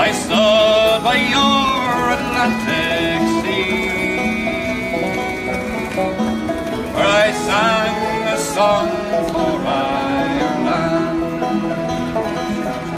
I stood by your Atlantic sea, where I sang a song for us.